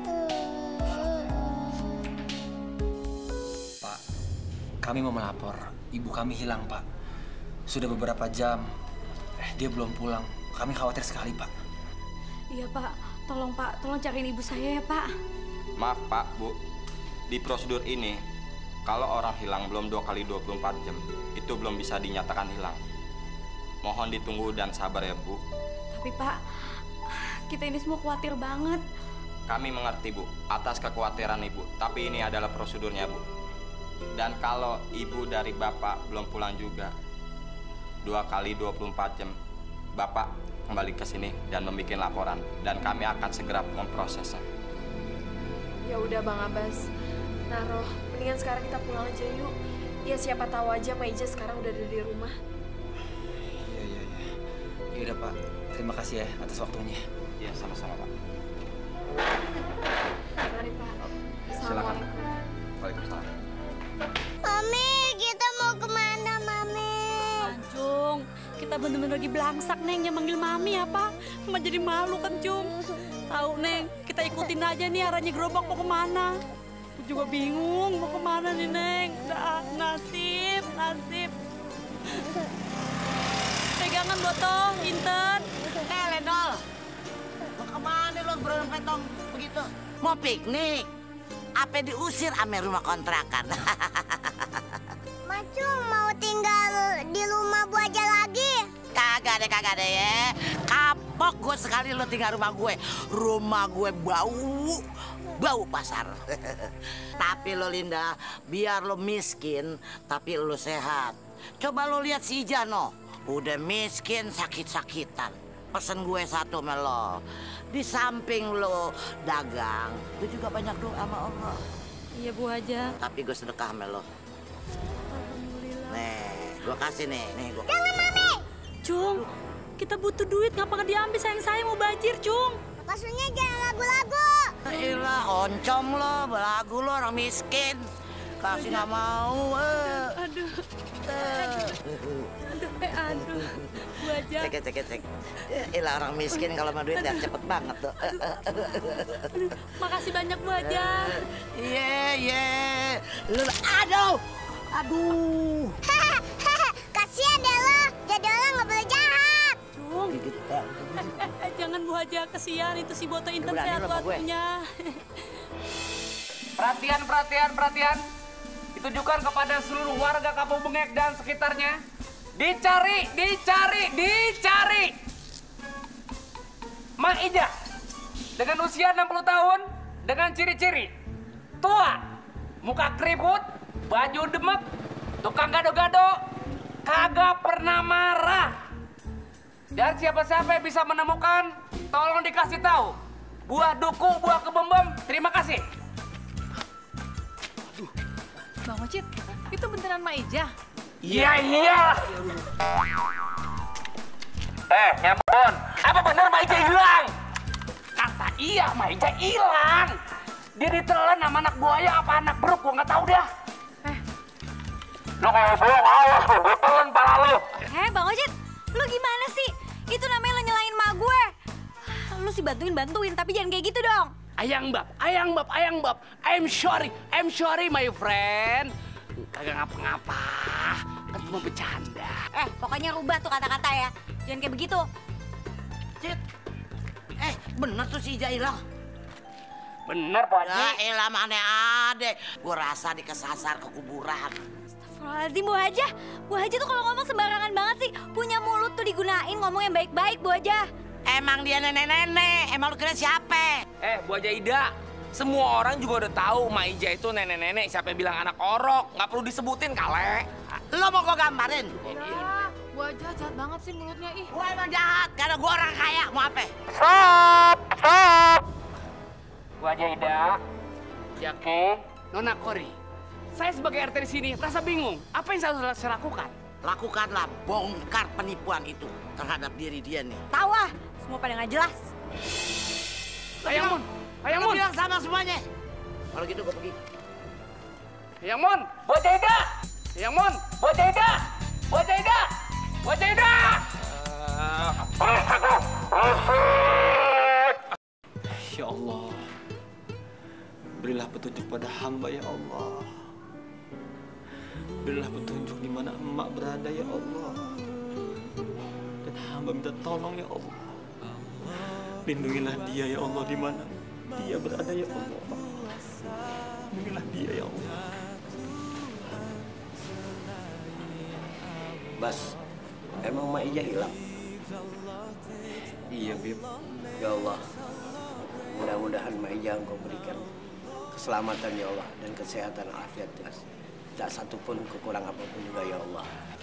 Pak, kami mau melapor. Ibu kami hilang, Pak. Sudah beberapa jam, dia belum pulang. Kami khawatir sekali, Pak. Iya, Pak. Tolong, Pak. Tolong cariin ibu saya ya, Pak. Maaf, Pak, Bu. Di prosedur ini, kalau orang hilang belum 2 kali 24 jam, itu belum bisa dinyatakan hilang. Mohon ditunggu dan sabar ya, Bu. Tapi, Pak, kita ini semua khawatir banget. Kami mengerti, Bu, atas kekhawatiran Ibu. Tapi ini adalah prosedurnya, Bu. Dan kalau Ibu dari Bapak belum pulang juga, 2 kali 24 jam, Bapak kembali ke sini dan membuat laporan. Dan kami akan segera memprosesnya. Ya udah Bang Abbas. Naroh, mendingan sekarang kita pulang aja yuk. Ya siapa tahu aja Maija sekarang udah ada di rumah. Iya. Ya udah, Pak. Terima kasih ya atas waktunya. Iya, sama-sama, Pak. Mari, Pak. Silakan. Assalamualaikum. Waalaikumsalam. Mami, kita mau kemana, Mami? Mancung, kita bener-bener lagi belangsak, Neng, yang manggil Mami apa? Mama jadi malu kan, Cung. Tahu, Neng, kita ikutin aja nih arahnya gerobak mau kemana. Aku juga bingung mau kemana nih, Neng. Dah, nasib. Pegangan botol, Inten. Lendol. Mau kemana lo berempetong begitu? Mau piknik? Apa diusir ame rumah kontrakan? Mancung mau tinggal di rumah Bu aja lagi. Kagak deh ya. Kapok gue sekali lo tinggal rumah gue. Rumah gue bau pasar. Tapi lo Linda, biar lo miskin tapi lo sehat. Coba lo lihat si Jano, udah miskin sakit-sakitan. Pesen gue satu melo. Di samping lo dagang, lo juga banyak doa sama Allah. Iya, Bu aja. Tapi gue sedekah sama lo. Nih, gue kasih nih gue. Jangan, Mami. Cung, kita butuh duit, ngapa nggak diambil sayang mau bajir, Cung. Maksudnya jangan lagu-lagu. Iyalah, oncom lo, belagu lo orang miskin. Kasih nggak mau. Aduh. Bu aja. Cek. Iyalah orang miskin kalau mau duit ya cepet banget tuh. Makasih banyak, Bu aja. Iya. Aduh. Kasihan deh lo. Jadi orang nggak boleh jahat. Cung. Jangan, Bu aja, kesian itu si Boto Inten sehat waktunya. Perhatian. Ditujukan kepada seluruh warga Kampung Bengek dan sekitarnya. Dicari. Mak Ija dengan usia 60 tahun dengan ciri-ciri tua, muka keriput, baju demek, tukang gado-gado, kagak pernah marah. Dan siapa-siapa yang bisa menemukan, tolong dikasih tahu. Buah duku, buah kebembem, terima kasih. Bang Ocit, itu beneran Maija? Iya. Nyambon, apa bener Maija hilang? Iya, Maija hilang. Dia ditelan sama anak buaya apa anak beruk, gua nggak tahu dah. Lo kalau bohong awas lo, gue telan pala lo. Bang Ojek, lu gimana sih? Itu namanya lo nyalain mak gue. Lu sih bantuin, tapi jangan kayak gitu dong. Ayang bab. I'm sorry my friend. Kagak ngapa-ngapa, kan cuma bercanda. Pokoknya rubah tuh kata-kata ya. Jangan kayak begitu. Cit, bener tuh si Ija hilang. Bener, Pak Haji. Ya elah, mana ada. Gue rasa dikesasar ke kuburan. Astagfirullahaladzim, Bu Haja. Bu Haja tuh kalau ngomong sembarangan banget sih. Punya mulut tuh digunain ngomong yang baik-baik, Bu Haja. Emang dia nenek-nenek. Emang lu kira siapa? Bu Haja Ida, semua orang juga udah tahu Ma Ija itu nenek-nenek. Siapa yang bilang anak orok? Nggak perlu disebutin, kale. Lo mau gue gambarin? Ya, Bu Haja jahat banget sih mulutnya, ih. Gue emang jahat, karena gue orang kaya. Mau apa? Stop! Bu Haja Ida, Jaki, Nona Kori. Saya sebagai RT di sini merasa bingung. Apa yang harus saya lakukan? Lakukanlah bongkar penipuan itu terhadap diri dia nih. Tahu ah, semua pada nggak jelas. Ayang Mon. Bilang sama semuanya. Kalau gitu gue pergi. Ayang Mon, Bu Haja Ida. Ayang Mon, Bu Haja Ida. Bu Haja Ida. Bu Haja Ida. Ya Allah, berilah petunjuk pada hamba ya Allah. Berilah petunjuk di mana emak berada ya Allah. Dan hamba minta tolong ya Allah. Lindungilah dia ya Allah di mana dia berada ya Allah. Lindungilah dia ya Allah. Bas, emang Mak Ija hilang? Iya, Bib. Ya Allah, mudah-mudahan Mak Ija Engkau berikan keselamatan ya Allah dan kesehatan afiat ya. Tak satu pun kekurangan apapun juga ya Allah.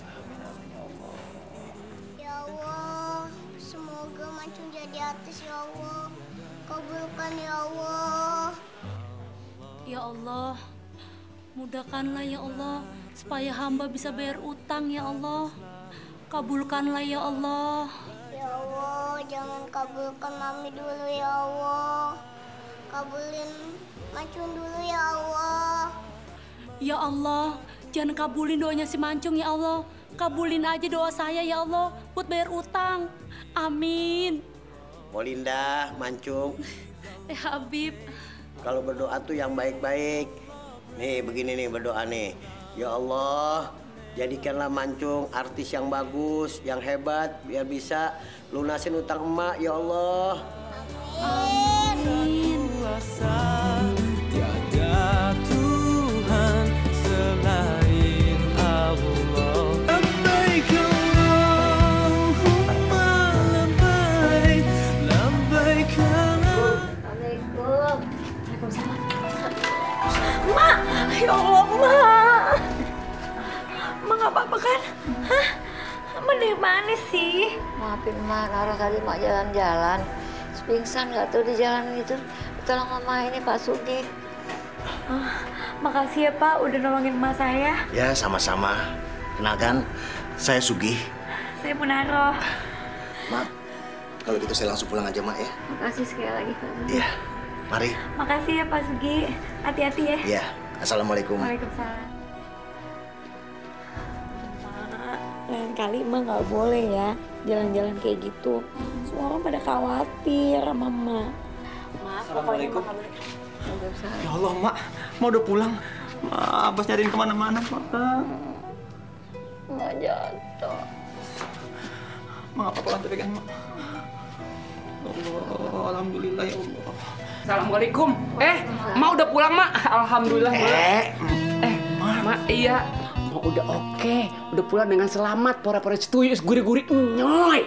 Ya Allah, semoga Mancung jadi artis ya Allah. Kabulkan ya Allah. Ya Allah, mudahkanlah ya Allah supaya hamba bisa bayar utang ya Allah. Kabulkanlah ya Allah. Ya Allah, jangan kabulkan Mami dulu ya Allah. Kabulin Mancung dulu ya Allah. Ya Allah, jangan kabulin doanya si Mancung ya Allah. Kabulin aja doa saya ya Allah buat bayar utang. Amin. Molinda, Mancung, Habib. kalau berdoa tuh yang baik-baik. Nih begini nih berdoa nih. Ya Allah, jadikanlah Mancung artis yang bagus, yang hebat, biar bisa lunasin utang emak ya Allah. Amin. Tiada Tuhan selain Allah. Labbaik Allahumma labbaik, labbaik Assalamualaikum. Waalaikumsalam. Mak, ya Allah, Mak. Mak nggak apa-apa kan? Hah? Mak dari mana sih? Maafin Mak, Nara tadi Mak jalan-jalan. Pingsan nggak tuh di jalan itu. Tolong Mama ini Pak Sugi. Makasih ya Pak udah nolongin emak saya. Ya sama-sama. Kenalkan, saya Sugi. Saya Munaro. Mak, kalau gitu saya langsung pulang aja Mak ya. Makasih sekali lagi Pak Sugi. Iya, mari. Makasih ya Pak Sugi. Hati-hati ya. Iya, assalamualaikum. Waalaikumsalam. Mak, lain kali Emak nggak boleh ya jalan-jalan kayak gitu. Semua orang pada khawatir sama Emak. Mak, pokoknya Emak nggak boleh. Ya Allah, Mak. Mau udah pulang. Mak, Abbas nyariin kemana-mana, Mak. Mak jatuh. Mak, apa lantai pegang, Mak. Allah, alhamdulillah ya Allah. Assalamualaikum. Mak udah pulang, Mak. Alhamdulillah. Mak, iya. Mak udah oke. Udah pulang dengan selamat. Pora-pora setuju, gurih-gurih, nyoy.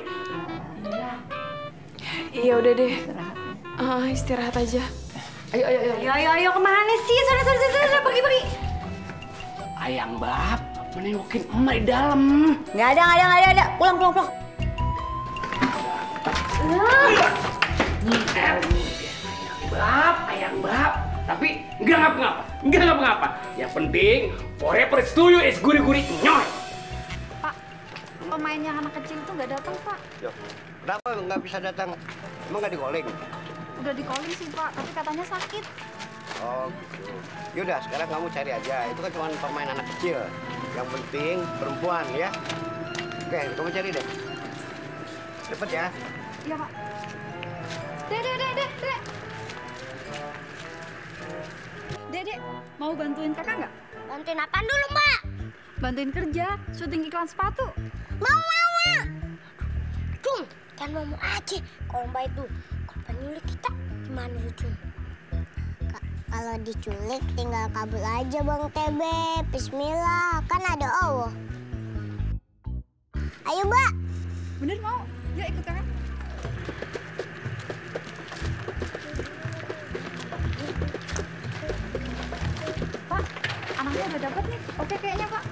Iya udah deh. Istirahat aja. Ayo kemana sih? Sana, pergi. Ayang Bab, menengokin emak di dalam. Nggak ada. Pulang. Ayang Bab. Tapi nggak ngapa-ngapa. Yang penting, forever setuju, gurih-gurih, nyoy. Pak, pemainnya anak kecil itu nggak datang, Pak. Kenapa nggak bisa datang? Emang nggak digoleng? Udah di calling sih Pak, tapi katanya sakit. Oh gitu. Yaudah sekarang kamu cari aja. Itu kan cuma pemain anak kecil. Yang penting perempuan ya. Oke, kamu cari deh. Cepet ya. Iya Pak. Dek. Dek, mau bantuin kakak nggak? Bantuin apaan dulu, Mbak? Bantuin kerja, syuting iklan sepatu. Mau. Cung, kan mau aja. Kalau Mbak itu kapan nyulik kita, gimana lu, Cung? Kalau diculik tinggal kabur aja Bang TB. Bismillah, kan ada Allah. Ayo, Mbak. Bener mau? Yuk ikut kakak. Pak, anaknya udah dapet nih. Oke kayaknya Pak.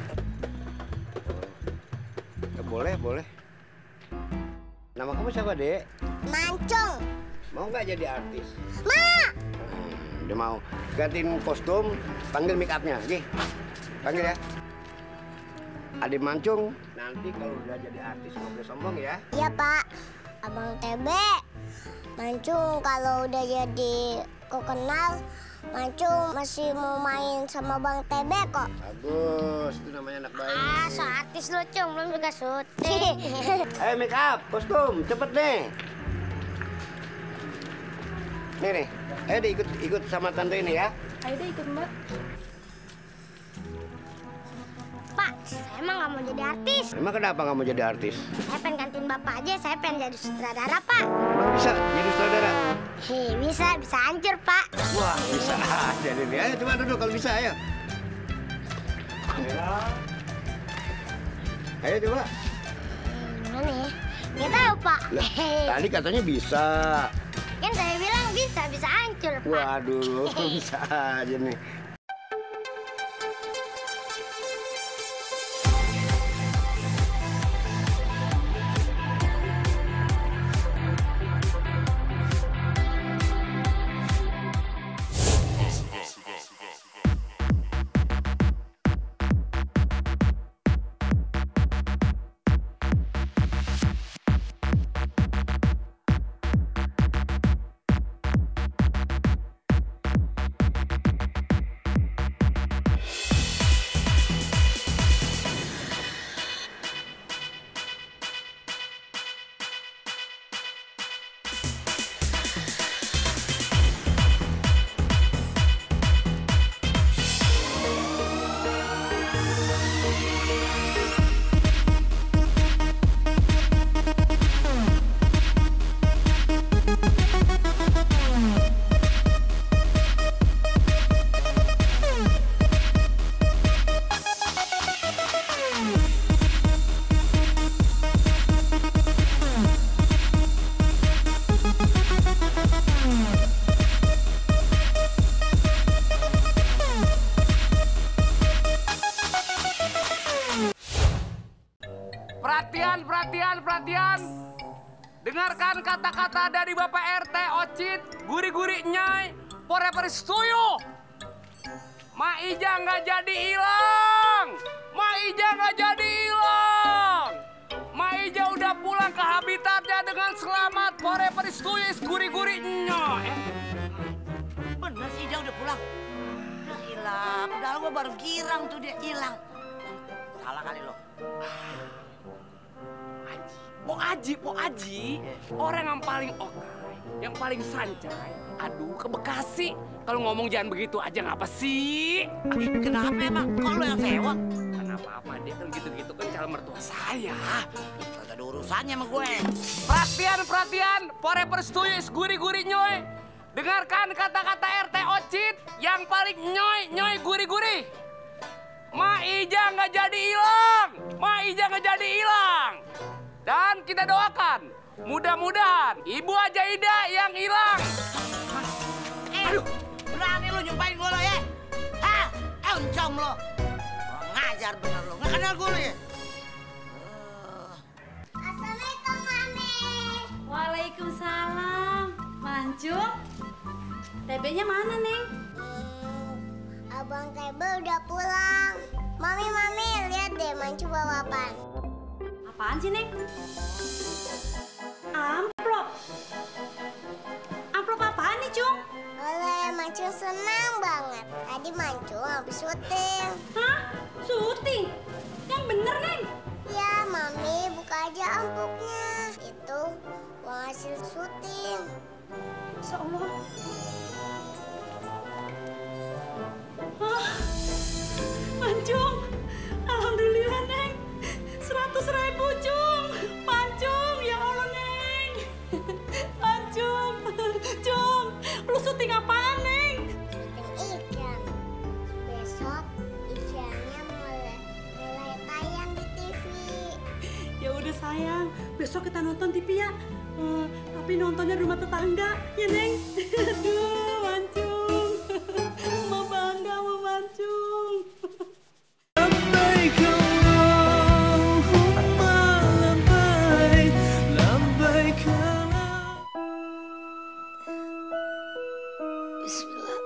Boleh. Nama kamu siapa, Dek? Mancung. Mau nggak jadi artis? Ma! Udah mau. Gantiin kostum, panggil make up-nya. Oke? Panggil ya. Adik Mancung, nanti kalau udah jadi artis nggak boleh sombong ya. Iya, Pak. Abang TB. Mancung kalau udah jadi kenal, Mancung masih mau main sama Bang TB kok. Bagus, itu namanya anak baik. Ah, so artis lu, Cung. Belum juga syuting. Ayo make up, kostum, cepet deh. Nih. Ayo deh ikut sama tante ini ya. Ayo deh ikut Mbak. Pak, saya emang nggak mau jadi artis. Emang kenapa nggak mau jadi artis? Saya pengen gantiin Bapak aja, saya pengen jadi sutradara, Pak. Emang bisa jadi sutradara? Hei, bisa hancur, Pak. Wah, bisa aja nih. Ayo coba duduk kalau bisa, ayo. Ayo coba. Gimana ya? Nggak tahu, Pak. Lah, tadi katanya bisa. Kan saya bilang bisa hancur, Pak. Waduh, bisa aja nih. Perhatian. Dengarkan kata-kata dari Bapak RT Ocit, guri-guri nyai, forever setuju. Ma Ija nggak jadi hilang. Ma Ija udah pulang ke habitatnya dengan selamat, forever setuju, guri-guri nyai. Bener sih Ija udah pulang. Udah hilang. Udah gua baru girang tuh dia hilang. Salah kali lo. Pok Aji, orang yang paling oke, yang paling sancai. Aduh, ke Bekasi. Kalau ngomong jangan begitu aja, ngapa sih? Kenapa emang? Kok lo yang sewa? Kenapa dia kan gitu-gitu kan calon mertua saya. Gak ada urusannya sama gue. Perhatian, forever setuju, guri-guri nyoy. Dengarkan kata-kata RT Ocit yang paling nyoy, guri-guri. Ma Ija nggak jadi hilang. Dan kita doakan, mudah-mudahan Ibu Haja Ida yang hilang. Aduh, berani lu nyumpahin gue lo ya? Hah? Encom lo. Ngajar bener lo, nggak kenal gue lo ya? Assalamualaikum, Mami. Waalaikumsalam. Mancung, TB-nya mana, Neng? Abang Tebel udah pulang. Mami, lihat deh Mancung bawa apaan. Apaan sih, Neng? Amplop. Amplop apa? Mancung senang banget. Tadi Mancung habis syuting. Hah? Syuting? Yang bener, Neng? Ya, Mami buka aja amplopnya. Itu uang hasil syuting. Insya Allah. Hah? Mancung, alhamdulillah, Neng. 100.000, Cung. Mancung, ya Allah, Neng. Mancung, Cung, lu syuting apaan, Neng? Syuting ikan. Besok ikannya mulai tayang di TV. Ya udah sayang, besok kita nonton TV ya. Tapi nontonnya di rumah tetangga, ya Neng. Aduh, Mancung. Mama bangga sama Mancung. Bismillah.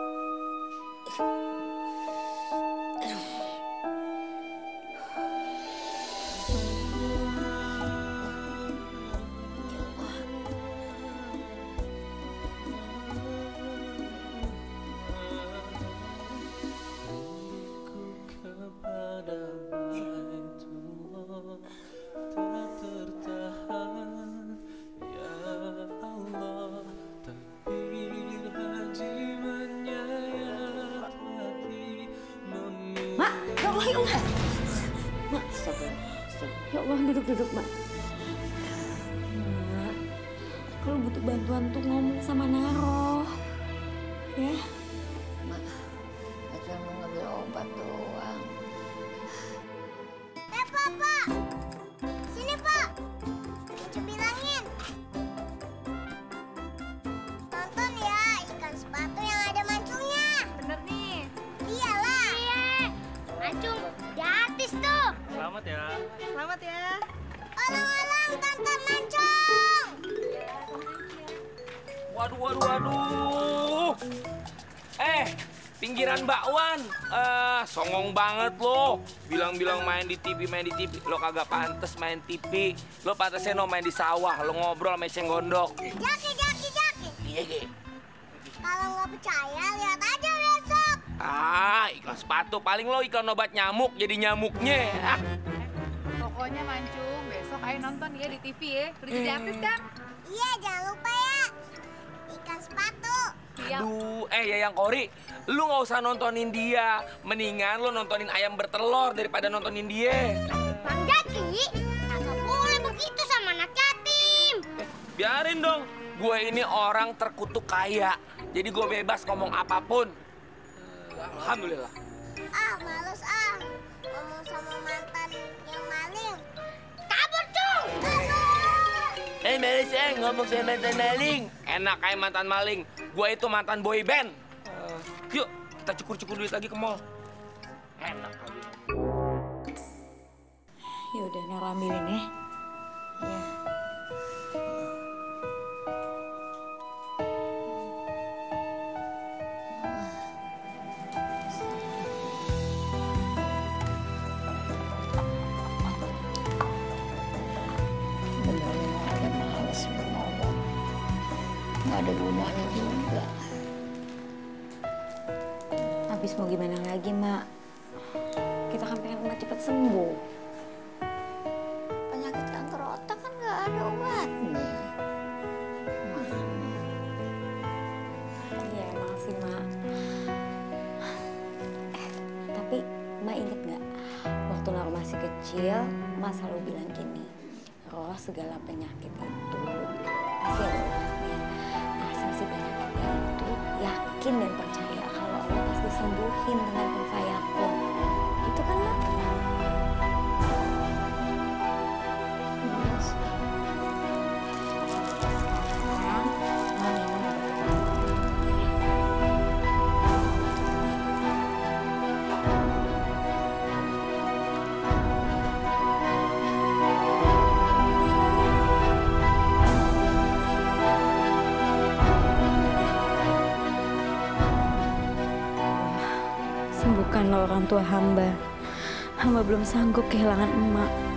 Mak, ya Allah, ya Allah. Mak, ya Allah, duduk, Mak. Mak, kalau butuh bantuan tuh ngomong sama Naro. Ya. Mak, cuma mau ngambil obat doang. Papa! Sini, Pak. Cucu bilangin. Tonton ya ikan sepatu yang ada mancungnya. Bener nih. Iyalah. Iya. Mancung gratis tuh. Selamat ya. Selamat ya. Olang-olang Tante Mancung. Waduh. Pinggiran bakwan. Songong banget lo. Bilang-bilang main di TV. Lo kagak pantes main TV. Lo pantasnya no main di sawah. Lo ngobrol sama eceng gondok. Jaki. Iya. Kalau nggak percaya, lihat aja besok. Ikan sepatu. Paling lo ikan obat nyamuk jadi nyamuknya. Pokoknya Mancung, besok ayo nonton ya di TV ya. Udah jadi artis kan? Iya, jangan lupa ya. Ikan sepatu. Aduh, Yayang Kori, lu nggak usah nontonin dia. Mendingan lu nontonin ayam bertelur daripada nontonin dia. Bang Jaki, kagak boleh begitu sama anak yatim. Biarin dong, gue ini orang terkutuk kaya. Jadi gue bebas ngomong apapun. Alhamdulillah. Males ngomong sama mantan yang maling. Kabur, Cung. Males ngomong sama mantan maling. Enak kayak mantan maling. Gue itu mantan boy band. Yuk, kita cukur-cukur duit lagi ke mall. Enak lagi. Ya udah, Naro ambilin ya. Iya. Nggak ada gunanya juga. Habis mau gimana lagi, Mak? Kita kan pengen Emak cepet sembuh. Penyakit kanker otak kan nggak ada obatnya. Iya emang sih, Mak. Tapi Mak inget nggak? Waktu Naro masih kecil, Mak selalu bilang gini, Roh, segala penyakit itu pasti ada obatnya. Asal si penyakitnya itu yakin dan percaya kalau Allah pasti sembuhin dengan kun fayakun. Itu kan, Mak? Sembuhkanlah orang tua hamba. Hamba belum sanggup kehilangan emak.